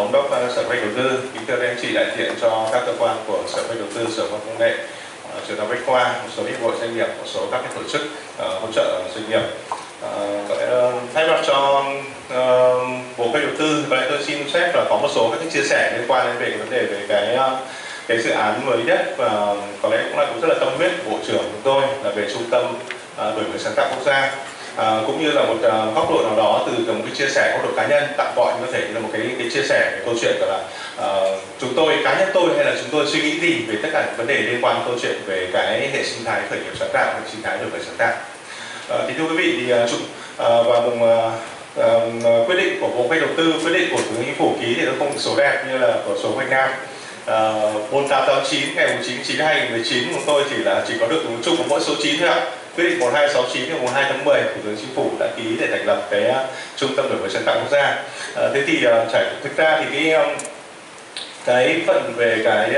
Thống đốc Sở Kế hoạch Đầu tư, kính thưa các anh chị đại diện cho các cơ quan của Sở Kế hoạch Đầu tư, Sở Khoa học Công nghệ, Trường Đại học Bách Khoa, một số hiệp hội doanh nghiệp, một số các tổ chức hỗ trợ doanh nghiệp. Thay mặt cho Bộ Kế hoạch Đầu tư, có lẽ tôi xin phép là có một số các chia sẻ liên quan đến về cái vấn đề về cái dự án mới nhất và có lẽ cũng rất là tâm huyết của Bộ trưởng chúng tôi là về trung tâm đổi mới sáng tạo quốc gia. Cũng như là một góc độ nào đó từ một cái chia sẻ góc độ cá nhân, tạm gọi có thể là một cái chia sẻ về câu chuyện là chúng tôi, cá nhân tôi hay là chúng tôi suy nghĩ gì về tất cả những vấn đề liên quan đến câu chuyện về cái hệ sinh thái khởi nghiệp sáng tạo, hệ sinh thái đổi mới sáng tạo. Thì thưa quý vị, thì vào quyết định của Bộ Kế hoạch Đầu tư, quyết định của Thủ tướng Chính phủ ký thì nó không số đẹp như là của số Hoành Nam 4889 ngày 9/9/2019, chúng tôi chỉ có được chung một mỗi số 9 thôi ạ. Quyết định 1269 ngày 2 tháng 10 Thủ tướng Chính phủ đã ký để thành lập cái trung tâm đổi mới sáng tạo quốc gia. Thế thì thực ra thì cái phần về cái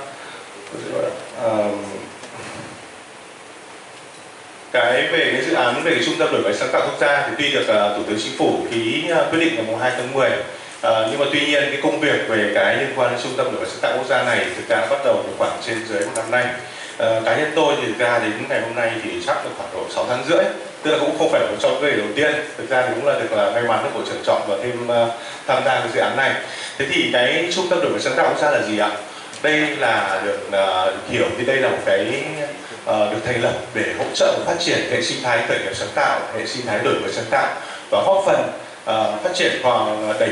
về cái dự án về cái trung tâm đổi mới sáng tạo quốc gia thì tuy được Thủ tướng Chính phủ ký quyết định ngày 2 tháng 10, nhưng mà tuy nhiên cái công việc về cái liên quan đến trung tâm đổi mới sáng tạo quốc gia này thực ra bắt đầu từ khoảng trên dưới một năm nay. Cá nhân tôi thì thực ra đến ngày hôm nay thì chắc được khoảng độ 6 tháng rưỡi, tức là cũng không phải là một trong cái đầu tiên. Thực ra thì cũng là được may mắn được Bộ trưởng chọn và thêm tham gia cái dự án này. Thế thì cái trung tâm đổi mới sáng tạo quốc gia là gì ạ? Đây là được hiểu thì đây là một cái được thành lập để hỗ trợ phát triển hệ sinh thái khởi nghiệp sáng tạo, hệ sinh thái đổi mới sáng tạo và góp phần phát triển và đẩy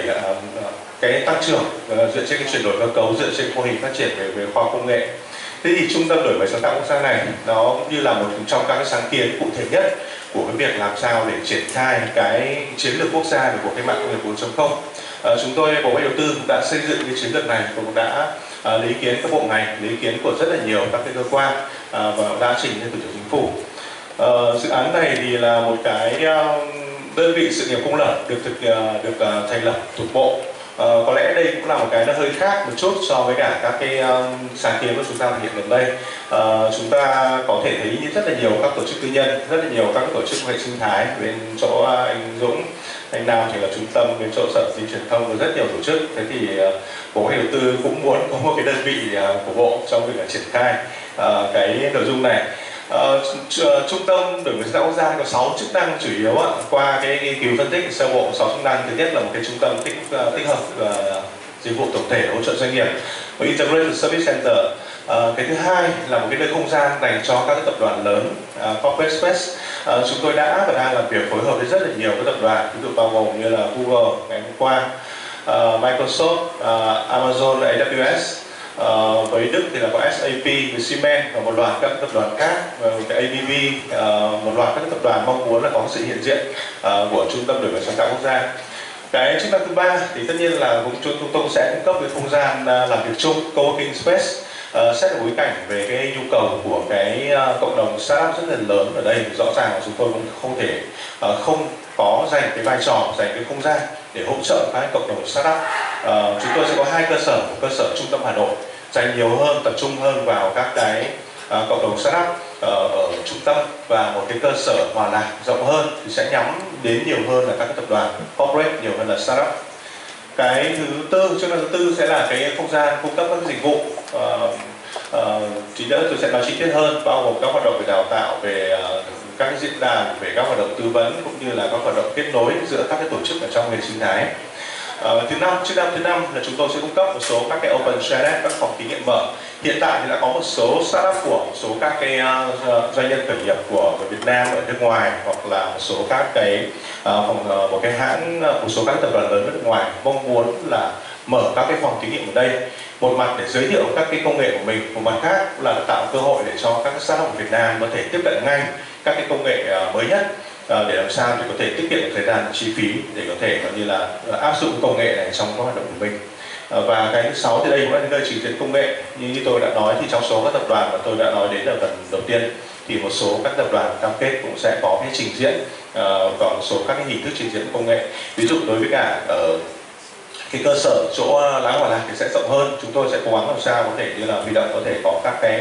cái tăng trưởng dựa trên cái chuyển đổi cơ cấu, dựa trên mô hình phát triển về khoa học công nghệ. Thế thì trung tâm đổi mới sáng tạo quốc gia này nó cũng như là một trong các cái sáng kiến cụ thể nhất của cái việc làm sao để triển khai cái chiến lược quốc gia về cuộc cách mạng công nghiệp 4.0. Chúng tôi, Bộ Kế hoạch Đầu tư cũng đã xây dựng cái chiến lược này và cũng đã lấy ý kiến các bộ ngành, lấy ý kiến của rất là nhiều các cái cơ quan và đã trình lên Thủ tướng Chính phủ. Dự án này thì là một cái đơn vị sự nghiệp công lập được thành lập thuộc Bộ. Có lẽ đây cũng là một cái nó hơi khác một chút so với cả các cái sáng kiến của chúng ta thực hiện gần đây. Chúng ta có thể thấy rất là nhiều các tổ chức tư nhân, rất là nhiều các tổ chức hệ sinh thái. Bên chỗ anh Dũng, anh Nam thì là trung tâm, bên chỗ Sở Thông Truyền thông và rất nhiều tổ chức. Thế thì Bộ Kế hoạch Đầu tư cũng muốn có một cái đơn vị của Bộ trong việc triển khai cái nội dung này. Trung tâm đổi mới sáng tạo quốc gia có 6 chức năng chủ yếu ạ. Qua cái nghiên cứu phân tích sơ bộ 6 chức năng, thứ nhất là một cái trung tâm tích hợp dịch vụ tổng thể hỗ trợ doanh nghiệp, một Integrated Service Center. Cái thứ hai là một cái nơi không gian dành cho các cái tập đoàn lớn, corporate space. Chúng tôi đã và đang làm việc phối hợp với rất là nhiều các tập đoàn, ví dụ bao gồm như là Google ngày hôm qua, Microsoft, Amazon, AWS. Với Đức thì là có SAP, với Siemens và một loạt các tập đoàn khác, cái ABB, một loạt các tập đoàn mong muốn là có sự hiện diện của trung tâm đổi mới sáng tạo quốc gia. Cái chức năng thứ ba thì tất nhiên là chúng tôi sẽ cung cấp cái không gian làm việc chung, coworking space, xét bối cảnh về cái nhu cầu của cái cộng đồng startup rất là lớn ở đây. Rõ ràng là chúng tôi cũng không thể không có dành cái vai trò, dành cái không gian để hỗ trợ các cộng đồng startup. Chúng tôi sẽ có hai cơ sở, một cơ sở trung tâm Hà Nội dành nhiều hơn, tập trung hơn vào các cái cộng đồng startup ở trung tâm, và một cái cơ sở Hòa Lạc rộng hơn thì sẽ nhắm đến nhiều hơn là các cái tập đoàn corporate nhiều hơn là startup. Cái thứ tư, chức năng thứ tư sẽ là cái không gian cung cấp các dịch vụ. Tí nữa tôi sẽ nói chi tiết hơn, bao gồm các hoạt động về đào tạo, về các diễn đàn, về các hoạt động tư vấn cũng như là các hoạt động kết nối giữa các cái tổ chức ở trong hệ sinh thái. Chức năng thứ năm là chúng tôi sẽ cung cấp một số các cái open startup, các phòng thí nghiệm mở. Hiện tại thì đã có một số startup của một số các cái doanh nhân khởi nghiệp của Việt Nam ở nước ngoài, hoặc là một số các cái một cái hãng, một số các tập đoàn lớn ở nước ngoài mong muốn là mở các cái phòng thí nghiệm ở đây. Một mặt để giới thiệu các cái công nghệ của mình, một mặt khác là tạo cơ hội để cho các startup của Việt Nam có thể tiếp cận ngay các cái công nghệ mới nhất, để làm sao để có thể tiết kiệm thời gian, chi phí để có thể như là áp dụng công nghệ này trong các hoạt động của mình. Và cái thứ sáu thì đây cũng là nơi trình diễn công nghệ. Như tôi đã nói thì trong số các tập đoàn mà tôi đã nói đến ở phần đầu tiên thì một số các tập đoàn cam kết cũng sẽ có cái trình diễn, còn một số các cái hình thức trình diễn công nghệ. Ví dụ đối với cả ở cái cơ sở chỗ Láng Hòa Lạc thì sẽ rộng hơn. Chúng tôi sẽ cố gắng làm sao có thể như là huy động, có thể có các cái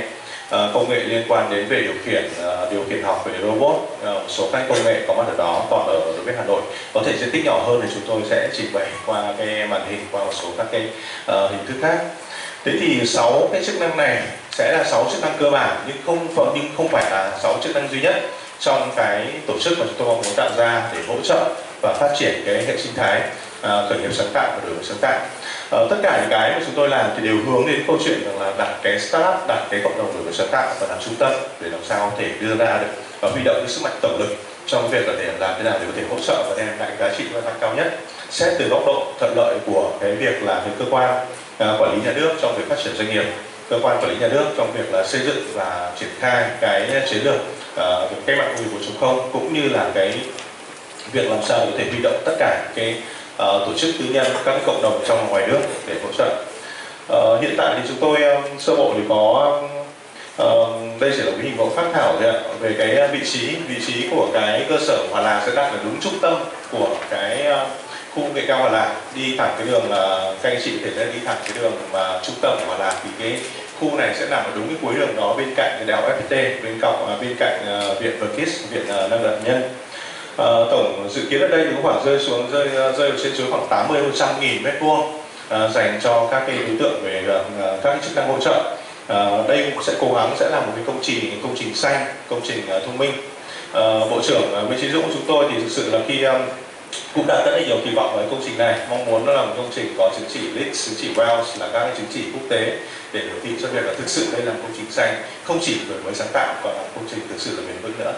công nghệ liên quan đến về điều khiển học về robot, một số các công nghệ có mặt ở đó. Còn ở đối với Hà Nội có thể diện tích nhỏ hơn thì chúng tôi sẽ trình bày qua cái màn hình, qua một số các cái hình thức khác. Thế thì 6 cái chức năng này sẽ là 6 chức năng cơ bản, nhưng không phải là 6 chức năng duy nhất trong cái tổ chức mà chúng tôi mong muốn tạo ra để hỗ trợ và phát triển cái hệ sinh thái khởi nghiệp sáng tạo và đổi mới sáng tạo. Tất cả những cái mà chúng tôi làm thì đều hướng đến câu chuyện rằng là đặt cái startup, đặt cái cộng đồng đổi mới sáng tạo và làm trung tâm để làm sao có thể đưa ra được và huy động cái sức mạnh tổng lực trong việc là để làm thế nào để có thể hỗ trợ và đem lại giá trị gia tăng cao nhất. Xét từ góc độ thuận lợi của cái việc là cái cơ quan quản lý nhà nước trong việc phát triển doanh nghiệp, cơ quan quản lý nhà nước trong việc là xây dựng và triển khai cái chiến lược cách mạng công nghiệp 4.0, cũng như là cái việc làm sao để có thể huy động tất cả cái tổ chức tư nhân, các cái cộng đồng trong và ngoài nước để hỗ trợ. Hiện tại thì chúng tôi sơ bộ thì có đây chỉ là cái hình mẫu phác thảo thôi ạ, về cái vị trí của cái cơ sở Hòa Lạc sẽ đặt ở đúng trung tâm của cái khu công nghệ cao Hòa Lạc, đi thẳng cái đường các anh chị có thể đi thẳng cái đường mà trung tâm của Hòa Lạc, thì cái khu này sẽ nằm ở đúng cái cuối đường đó, bên cạnh cái đại học FPT, bên cạnh viện Verkis, viện năng lượng nhân. Tổng dự kiến ở đây thì có khoảng rơi trên dưới khoảng 80-100.000 mét vuông dành cho các cái đối tượng về các cái chức năng hỗ trợ. Đây cũng sẽ cố gắng sẽ là một cái công trình xanh, công trình thông minh. Bộ trưởng Nguyễn Chí Dũng của chúng tôi thì thực sự là khi cũng đã rất là nhiều kỳ vọng vào công trình này, mong muốn nó là một công trình có chứng chỉ LEED, chứng chỉ WELL là các cái chứng chỉ quốc tế để biểu thị cho việc là thực sự đây là một công trình xanh, không chỉ đổi mới sáng tạo còn là công trình thực sự là bền vững nữa.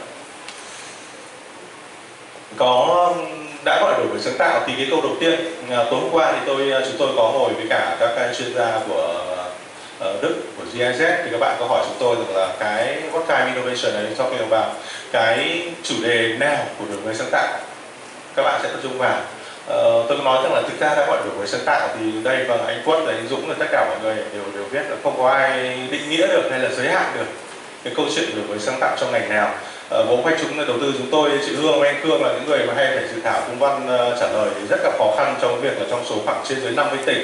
Đã gọi đổi mới sáng tạo thì cái câu đầu tiên tối hôm qua thì chúng tôi có ngồi với cả các chuyên gia của Đức, của GIZ, thì các bạn có hỏi chúng tôi rằng là cái what kind innovation này cho khi vào cái chủ đề nào của đổi mới sáng tạo các bạn sẽ tập trung vào. Tôi có nói rằng là thực ra đã gọi đổi mới sáng tạo thì đây và anh Quất và anh Dũng là tất cả mọi người đều biết là không có ai định nghĩa được hay là giới hạn được cái câu chuyện đổi mới sáng tạo trong ngành nào. Bộ Hoạch chúng đầu tư chúng tôi, chị Hương và anh Khương là những người mà hay phải dự thảo công văn trả lời thì rất là khó khăn trong việc là trong số khoảng trên dưới 50 tỉnh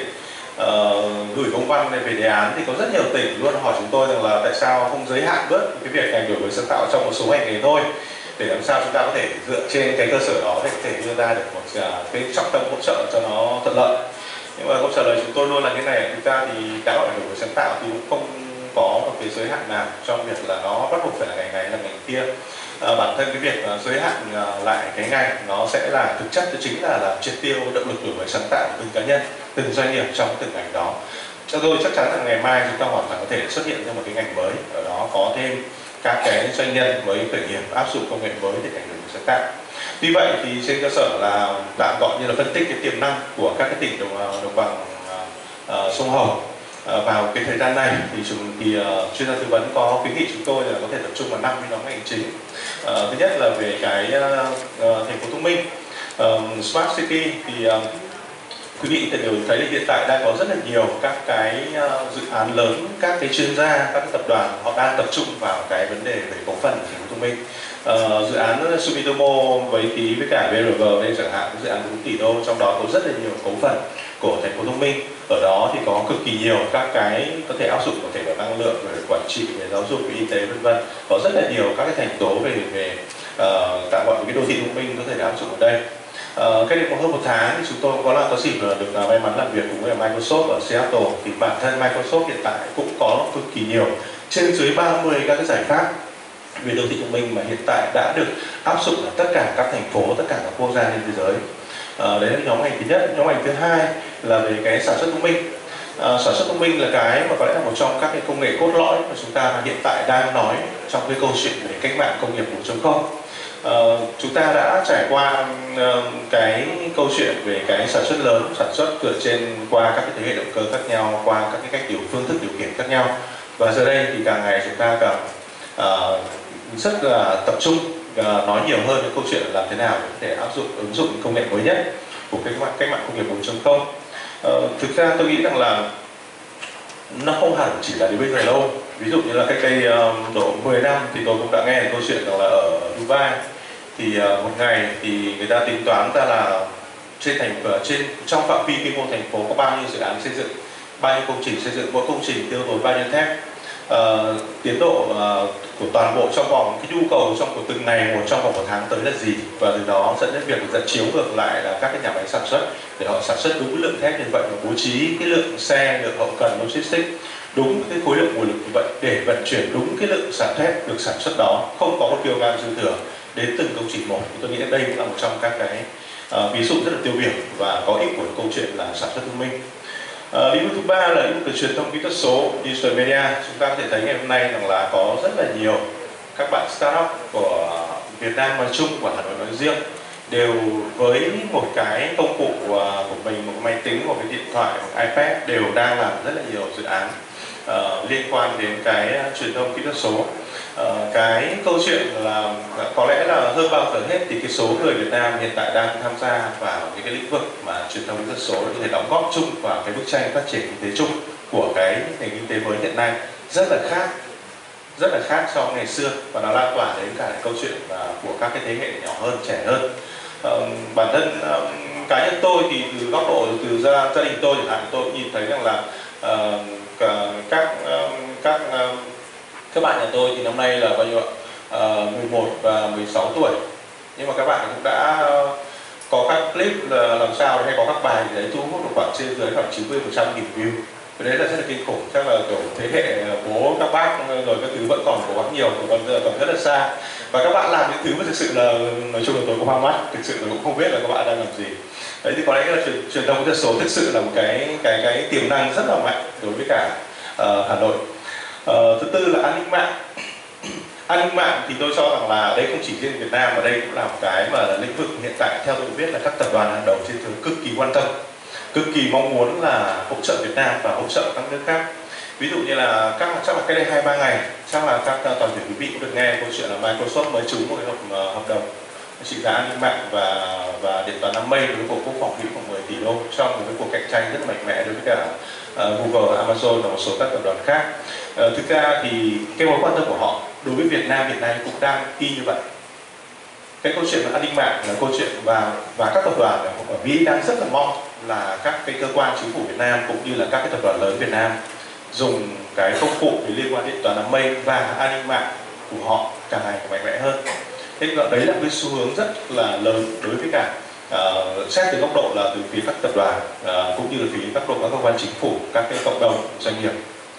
gửi công văn về đề án thì có rất nhiều tỉnh luôn hỏi chúng tôi rằng là tại sao không giới hạn bớt cái việc ngành đổi mới sáng tạo trong một số ngành nghề thôi, để làm sao chúng ta có thể dựa trên cái cơ sở đó để có thể đưa ra được một cái trọng tâm hỗ trợ cho nó thuận lợi. Nhưng mà câu trả lời chúng tôi luôn là như này, chúng ta thì đã gọi là đổi mới sáng tạo thì cũng không có một cái giới hạn nào trong việc là nó bắt buộc phải là ngành này hay là ngành kia. Bản thân cái việc giới hạn lại cái ngành nó sẽ là thực chất chính là triệt tiêu động lực đổi mới sáng tạo của từng cá nhân, từng doanh nghiệp trong từng ngành đó. Cho tôi chắc chắn là ngày mai chúng ta hoàn toàn có thể xuất hiện ra một cái ngành mới, ở đó có thêm các cái doanh nhân với khởi nghiệp áp dụng công nghệ mới để thành đổi mới sáng tạo. Tuy vậy thì trên cơ sở là tạm gọi như là phân tích cái tiềm năng của các cái tỉnh đồng bằng sông Hồng vào cái thời gian này thì chuyên gia tư vấn có khuyến nghị chúng tôi là có thể tập trung vào 5 cái nhóm ngành chính. Thứ nhất là về cái thành phố thông minh, Smart City, thì quý vị đều thấy là hiện tại đang có rất là nhiều các cái dự án lớn, các cái chuyên gia, các cái tập đoàn họ đang tập trung vào cái vấn đề về cổ phần thành phố thông minh. Dự án Sumitomo với ký với cả BRG đây chẳng hạn, dự án 4 tỷ đô, trong đó có rất là nhiều cổ phần của thành phố thông minh. Ở đó thì có cực kỳ nhiều các cái có thể áp dụng, có thể là năng lượng, về quản trị, về giáo dục, về y tế, vân vân. Có rất là nhiều các cái thành tố về tạm gọi cái đô thị thông minh có thể áp dụng ở đây. Cách đây hơn một tháng thì chúng tôi có dịp được may mắn làm việc cùng với Microsoft ở Seattle. Thì bản thân Microsoft hiện tại cũng có cực kỳ nhiều, trên dưới 30 các cái giải pháp về đô thị thông minh mà hiện tại đã được áp dụng ở tất cả các thành phố, tất cả các quốc gia trên thế giới. Đấy là nhóm ngành thứ nhất. Nhóm ngành thứ hai là về cái sản xuất thông minh. Sản xuất thông minh là cái mà có lẽ là một trong các cái công nghệ cốt lõi mà chúng ta hiện tại đang nói trong cái câu chuyện về cách mạng công nghiệp 4.0. Chúng ta đã trải qua cái câu chuyện về cái sản xuất lớn, sản xuất dựa trên qua các cái thế hệ động cơ khác nhau, qua các cái cách phương thức điều khiển khác nhau, và giờ đây thì càng ngày chúng ta càng rất là tập trung nói nhiều hơn về câu chuyện là làm thế nào để áp dụng ứng dụng công nghệ mới nhất của cách mạng công nghiệp 4.0. Thực ra tôi nghĩ rằng là nó không hẳn chỉ là đến bây giờ đâu. Ví dụ như là cách đây độ 10 năm thì tôi cũng đã nghe câu chuyện rằng là ở Dubai thì một ngày thì người ta tính toán ra là trong phạm vi quy mô thành phố có bao nhiêu dự án xây dựng, bao nhiêu công trình xây dựng, mỗi công trình tiêu tốn bao nhiêu thép. tiến độ của toàn bộ trong vòng cái nhu cầu của từng ngày một trong vòng 1 tháng tới là gì, và từ đó dẫn đến việc dẫn chiếu ngược lại là các cái nhà máy sản xuất để họ sản xuất đúng cái lượng thép như vậy và bố trí cái lượng xe, lượng hậu cần logistics đúng cái khối lượng nguồn lực như vậy để vận chuyển đúng cái lượng thép được sản xuất đó, không có một kg dư thừa đến từng công trình một. Tôi nghĩ đây cũng là một trong các cái ví dụ rất là tiêu biểu và có ích của câu chuyện là sản xuất thông minh. Lĩnh vực thứ ba là lĩnh vực về truyền thông kỹ thuật số, digital media. Chúng ta có thể thấy ngày hôm nay rằng là có rất là nhiều các bạn startup của Việt Nam nói chung và Hà Nội nói riêng đều với một cái công cụ của mình, một máy tính, một cái điện thoại, một cái iPad đều đang làm rất là nhiều dự án liên quan đến cái truyền thông kỹ thuật số. Cái câu chuyện là có lẽ là hơn bao giờ hết thì cái số người Việt Nam hiện tại đang tham gia vào những cái lĩnh vực mà truyền thông kỹ thuật số có thể đóng góp chung vào cái bức tranh phát triển kinh tế chung của cái nền kinh tế mới hiện nay rất là khác so với ngày xưa, và nó lan tỏa đến cả câu chuyện của các cái thế hệ nhỏ hơn, trẻ hơn. Bản thân cá nhân tôi thì từ góc độ từ gia đình tôi chẳng hạn, tôi cũng nhìn thấy rằng là các bạn nhà tôi thì năm nay là bao nhiêu ạ? 11 và 16 tuổi, nhưng mà các bạn cũng đã có các clip làm sao hay có các bài đấy thu hút được khoảng trên dưới khoảng 90% nghìn view. Cái đấy là rất là kinh khủng, chắc là kiểu thế hệ bố các bác rồi các thứ vẫn còn cố gắng nhiều, còn rất là xa. Và các bạn làm những thứ mà thực sự là nói chung là tôi cũng hoa mắt, thực sự là cũng không biết là các bạn đang làm gì. Đấy thì có lẽ là truyền thông kỹ thuật số thực sự là một cái tiềm năng rất là mạnh đối với cả Hà Nội. Thứ tư là an ninh mạng. An ninh mạng thì tôi cho rằng là đây không chỉ riêng Việt Nam, mà đây cũng là một cái mà lĩnh vực hiện tại theo tôi biết là các tập đoàn hàng đầu trên thế giới cực kỳ quan tâm, cực kỳ mong muốn là hỗ trợ Việt Nam và hỗ trợ các nước khác. Ví dụ như là chắc là cái đây 2-3 ngày chắc là các toàn thể quý vị cũng được nghe câu chuyện là Microsoft mới trúng một cái hợp đồng trị giá an ninh mạng và điện toán đám mây với Bộ Quốc phòng Mỹ khoảng 10 tỷ đô trong một cái cuộc cạnh tranh rất mạnh mẽ đối với cả Google, Amazon và một số các tập đoàn khác. Thực ra thì cái mối quan tâm của họ đối với Việt Nam hiện nay cũng đang y như vậy. Cái câu chuyện an ninh mạng là câu chuyện và các tập đoàn ở Mỹ đang rất là mong là các cái cơ quan chính phủ Việt Nam cũng như là các cái tập đoàn lớn Việt Nam dùng cái công cụ để liên quan đến điện toán đám mây và an ninh mạng của họ càng ngày càng mạnh mẽ hơn. Thế đấy là cái xu hướng rất là lớn đối với cả xét từ góc độ là từ phía các tập đoàn cũng như là phía các cơ quan chính phủ, các cái cộng đồng doanh nghiệp.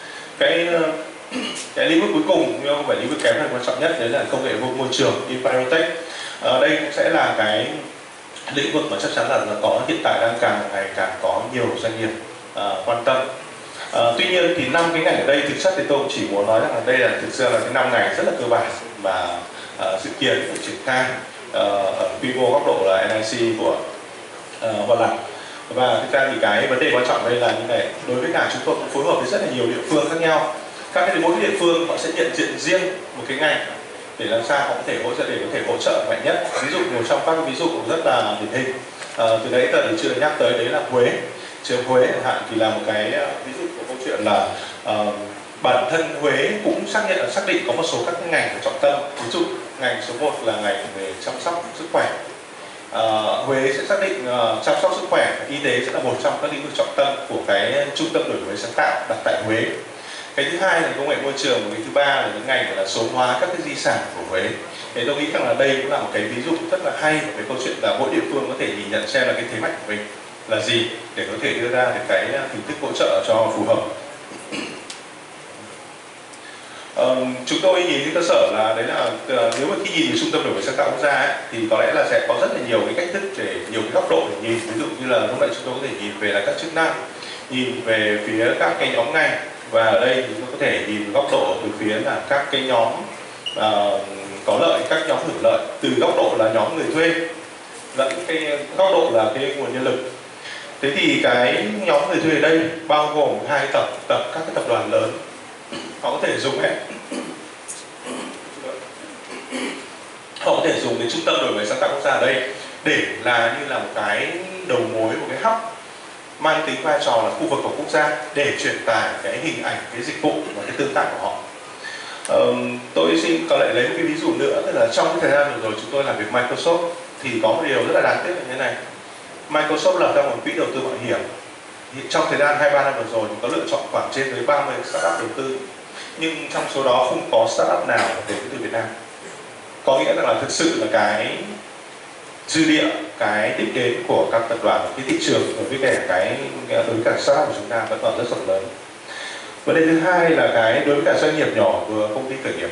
Cái lĩnh vực cuối cùng nhưng không phải lĩnh vực kém hơn quan trọng nhất, đấy là công nghệ môi trường, Envirotech. Đây cũng sẽ là cái lĩnh vực mà chắc chắn là có hiện tại đang càng ngày càng có nhiều doanh nghiệp quan tâm. Tuy nhiên thì 5 cái ngành ở đây thực chất thì tôi cũng chỉ muốn nói rằng là đây là thực sự là cái 5 ngành rất là cơ bản mà dự kiến được triển khai ở quy mô góc độ là NIC của Hoa Lạc. Và thực ra thì cái vấn đề quan trọng đây là như này, đối với cả chúng tôi cũng phối hợp với rất là nhiều địa phương khác nhau. Mỗi cái địa phương họ sẽ nhận diện riêng một cái ngành để làm sao họ có thể hỗ trợ mạnh nhất. Ví dụ một trong các ví dụ rất là điển hình từ đấy giờ thì chưa nhắc tới, đấy là Huế. Trường Huế chẳng hạn thì là một cái ví dụ của câu chuyện là bản thân Huế cũng xác định có một số các cái ngành trọng tâm. Ví dụ ngành số 1 là ngành về chăm sóc sức khỏe. Huế sẽ xác định chăm sóc sức khỏe và y tế sẽ là một trong các lĩnh vực trọng tâm của cái trung tâm đổi mới sáng tạo đặt tại Huế. Cái thứ hai là công nghệ môi trường, và cái thứ ba là những ngành gọi là số hóa các cái di sản của Huế. Thì tôi nghĩ rằng là đây cũng là một cái ví dụ rất là hay về câu chuyện là mỗi địa phương có thể nhìn nhận xem là cái thế mạnh của mình là gì để có thể đưa ra được cái hình thức hỗ trợ cho phù hợp. Chúng tôi nhìn trên cơ sở là đấy là nếu mà khi nhìn trung tâm đổi mới sáng tạo quốc gia ấy, thì có lẽ là sẽ có rất là nhiều cái cách thức để nhiều cái góc độ để nhìn. Ví dụ như là lúc nãy chúng tôi có thể nhìn về là các chức năng, nhìn về phía các cái nhóm ngành, và ở đây thì chúng tôi có thể nhìn góc độ từ phía là các cái nhóm có lợi, các nhóm hưởng lợi từ góc độ là nhóm người thuê lẫn cái góc độ là cái nguồn nhân lực. Thế thì cái nhóm người thuê ở đây bao gồm hai các cái tập đoàn lớn. Họ có thể dùng cái trung tâm đổi mới sáng tạo quốc gia ở đây để là như là một cái đầu mối, một cái hub mang tính vai trò là khu vực của quốc gia để truyền tải cái hình ảnh, cái dịch vụ và cái tương tác của họ. Tôi xin có lại lấy một cái ví dụ nữa, tức là trong cái thời gian vừa rồi chúng tôi làm việc Microsoft thì có một điều rất là đáng tiếc là như thế này. Microsoft lập ra một quỹ đầu tư mạo hiểm. Trong thời gian 2-3 năm vừa rồi thì có lựa chọn khoảng trên dưới 30 startup đầu tư. nhưng trong số đó không có startup nào đến từ Việt Nam. Có nghĩa rằng là thực sự là cái dư địa, cái đích đến của các tập đoàn, cái thị trường đối với cả startup của chúng ta vẫn còn rất rộng lớn. Vấn đề thứ hai là cái đối với cả doanh nghiệp nhỏ vừa, công ty khởi nghiệp,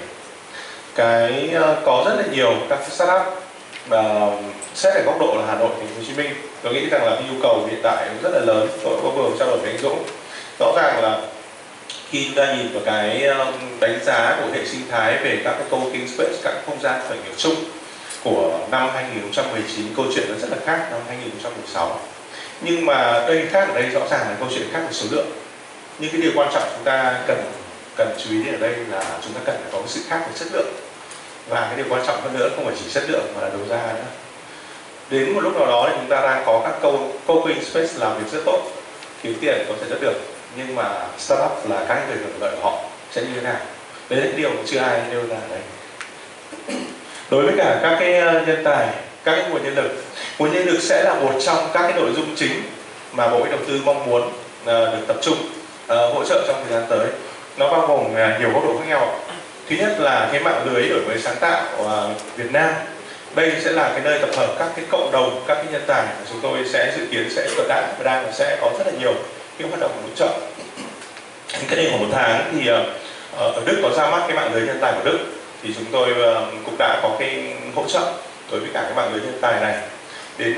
có rất là nhiều các startup xét ở góc độ là Hà Nội, Thành phố Hồ Chí Minh, tôi nghĩ rằng là cái nhu cầu hiện tại rất là lớn. Tôi có vừa trao đổi với anh Dũng, rõ ràng là khi chúng ta nhìn vào cái đánh giá của hệ sinh thái về các cái co-working space, các không gian khởi nghiệp chung của năm 2019, câu chuyện nó rất là khác năm 2016. Nhưng mà đây khác ở đây rõ ràng là câu chuyện khác về số lượng. Nhưng cái điều quan trọng chúng ta cần chú ý đến ở đây là chúng ta cần phải có cái sự khác về chất lượng. Và cái điều quan trọng hơn nữa không phải chỉ chất lượng mà là đầu ra nữa. Đến một lúc nào đó thì chúng ta đang có các co-working space làm việc rất tốt, kiếm tiền có thể rất được, nhưng mà startup là các người hưởng lợi của họ sẽ như thế nào? Đấy là cái điều mà chưa ai nêu ra ở đây. Đối với cả các cái nhân tài, các cái nguồn nhân lực sẽ là một trong các cái nội dung chính mà Bộ Đầu tư mong muốn được tập trung hỗ trợ trong thời gian tới. Nó bao gồm nhiều góc độ khác nhau. Thứ nhất là cái mạng lưới đổi mới sáng tạo Việt Nam. Đây sẽ là cái nơi tập hợp các cái cộng đồng, các cái nhân tài mà chúng tôi sẽ dự kiến sẽ đang sẽ có rất là nhiều cái hoạt động hỗ trợ. Cái đây khoảng 1 tháng thì ở Đức có ra mắt cái mạng lưới nhân tài của Đức, thì chúng tôi cũng đã có cái hỗ trợ đối với cả cái mạng lưới nhân tài này. Đến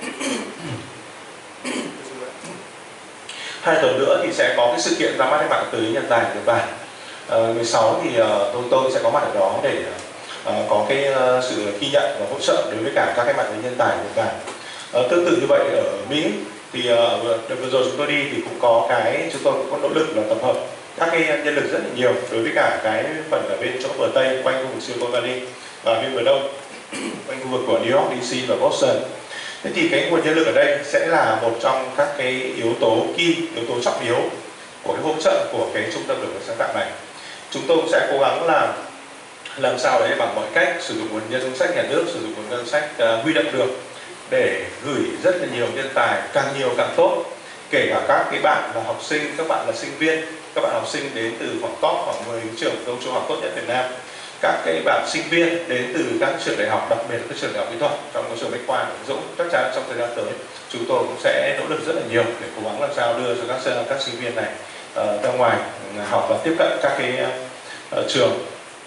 2 tuần nữa thì sẽ có cái sự kiện ra mắt cái mạng lưới nhân tài của Nhật Bản. 16 thì tôi sẽ có mặt ở đó để có cái sự ghi nhận và hỗ trợ đối với cả các cái mạng lưới nhân tài của Nhật Bản. Tương tự như vậy ở Mỹ thì vừa rồi chúng tôi đi thì cũng có chúng tôi cũng có nỗ lực là tập hợp các cái nhân lực rất là nhiều đối với cả cái phần ở bên chỗ bờ Tây quanh khu vực Silicon Valley và bên bờ Đông quanh khu vực của New York, DC và Boston. Thế thì cái nguồn nhân lực ở đây sẽ là một trong các cái yếu tố trọng yếu của cái hỗ trợ của cái trung tâm đổi mới sáng tạo này. Chúng tôi sẽ cố gắng là làm sao đấy bằng mọi cách sử dụng nguồn ngân sách nhà nước, sử dụng nguồn ngân sách huy động được để gửi rất là nhiều nhân tài, càng nhiều càng tốt. Kể cả các cái bạn là học sinh, các bạn là sinh viên, các bạn học sinh đến từ khoảng top khoảng 10 trường trung học tốt nhất Việt Nam, các cái bạn sinh viên đến từ các trường đại học, đặc biệt là các trường đại học kỹ thuật trong cái trường Bách Khoa của Dũng. Chắc chắn trong thời gian tới chúng tôi cũng sẽ nỗ lực rất là nhiều để cố gắng làm sao đưa cho các sinh viên này ra ngoài học và tiếp cận các cái trường.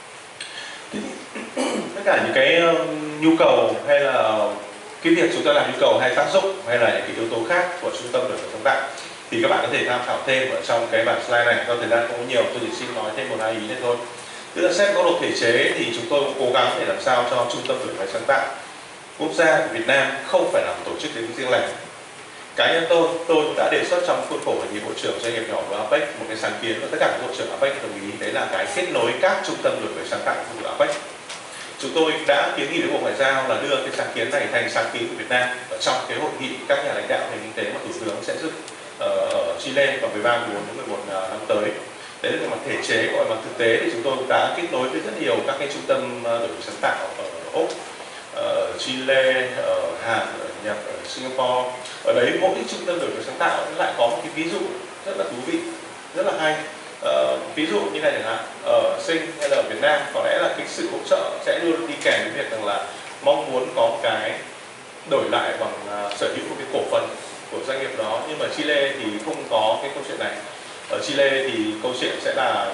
Tất cả những cái nhu cầu hay là cái việc chúng ta làm nhu cầu hay tác dụng hay là những cái yếu tố khác của trung tâm đổi mới sáng tạo thì các bạn có thể tham khảo thêm ở trong cái bản slide này. Do thời gian không có nhiều, tôi chỉ xin nói thêm 1-2 ý nữa thôi. Tức là xét góc độ thể chế thì chúng tôi cũng cố gắng để làm sao cho trung tâm đổi mới sáng tạo quốc gia của Việt Nam không phải là một tổ chức đến riêng lẻ. Cá nhân tôi đã đề xuất trong khuôn khổ hội nghị bộ trưởng doanh nghiệp nhỏ của APEC một cái sáng kiến và tất cả các bộ trưởng APEC đồng ý, đấy là cái kết nối các trung tâm đổi mới sáng tạo của APEC. Chúng tôi đã kiến nghị với Bộ Ngoại giao là đưa cái sáng kiến này thành sáng kiến của Việt Nam ở trong cái hội nghị các nhà lãnh đạo nền kinh tế mà Thủ tướng sẽ dự ở Chile vào 13, 14 đến 11 năm tới. Đấy là về mặt thể chế, còn mặt thực tế thì chúng tôi đã kết nối với rất nhiều các cái trung tâm đổi mới sáng tạo ở Úc, ở Chile, ở Hàn, ở Nhật, ở Singapore. Ở đấy mỗi cái trung tâm đổi mới sáng tạo lại có một cái ví dụ rất là thú vị, rất là hay. Ví dụ như này chẳng hạn, ở Sing hay là ở Việt Nam có lẽ là cái sự hỗ trợ sẽ luôn đi kèm với việc rằng là mong muốn có một cái đổi lại bằng sở hữu một cái cổ phần của doanh nghiệp đó, nhưng mà Chile thì không có cái câu chuyện này. Ở Chile thì câu chuyện sẽ là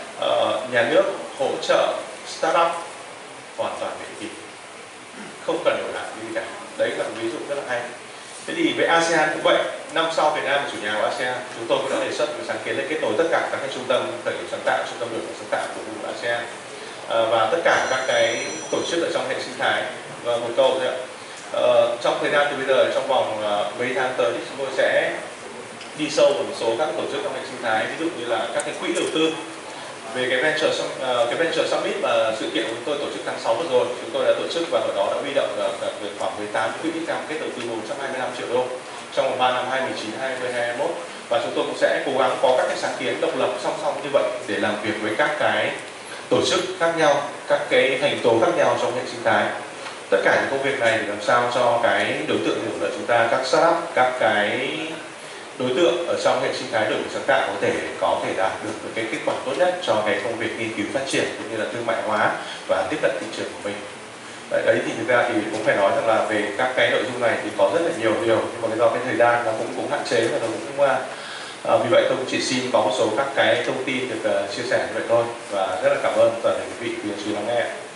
nhà nước hỗ trợ startup hoàn toàn miễn phí, không cần đổi lại gì cả. Đấy là một ví dụ rất là hay. Thế thì với ASEAN cũng vậy, năm sau Việt Nam là chủ nhà của ASEAN, chúng tôi cũng đã đề xuất một sáng kiến để kết nối tất cả các cái trung tâm khởi nghiệp sáng tạo, trung tâm đổi mới sáng tạo của khu vực ASEAN và tất cả các cái tổ chức ở trong hệ sinh thái. Và một câu thôi ạ, trong thời gian từ bây giờ trong vòng mấy tháng tới thì chúng tôi sẽ đi sâu vào một số các tổ chức trong hệ sinh thái, ví dụ như là các cái quỹ đầu tư. Về cái Venture Summit mà sự kiện của chúng tôi tổ chức tháng 6 vừa rồi, chúng tôi đã tổ chức và ở đó đã huy động được khoảng 18 quỹ cam kết đầu tư 125 triệu đô trong vòng 3 năm 2019, 2020, 2021. Và chúng tôi cũng sẽ cố gắng có các cái sáng kiến độc lập song song như vậy để làm việc với các cái tổ chức khác nhau, các cái thành tố khác nhau trong hệ sinh thái. Tất cả những công việc này để làm sao cho cái đối tượng hưởng lợi chúng ta, các startup, các cái đối tượng ở trong hệ sinh thái đổi mới sáng tạo có thể đạt được cái kết quả tốt nhất cho cái công việc nghiên cứu phát triển cũng như là thương mại hóa và tiếp cận thị trường của mình. Đấy thì thực ra thì cũng phải nói rằng là về các cái nội dung này thì có rất là nhiều điều, nhưng mà do cái thời gian nó cũng hạn chế và nó cũng vì vậy tôi cũng chỉ xin có một số các cái thông tin được chia sẻ như vậy thôi, và rất là cảm ơn toàn thể quý vị vì chú lắng nghe.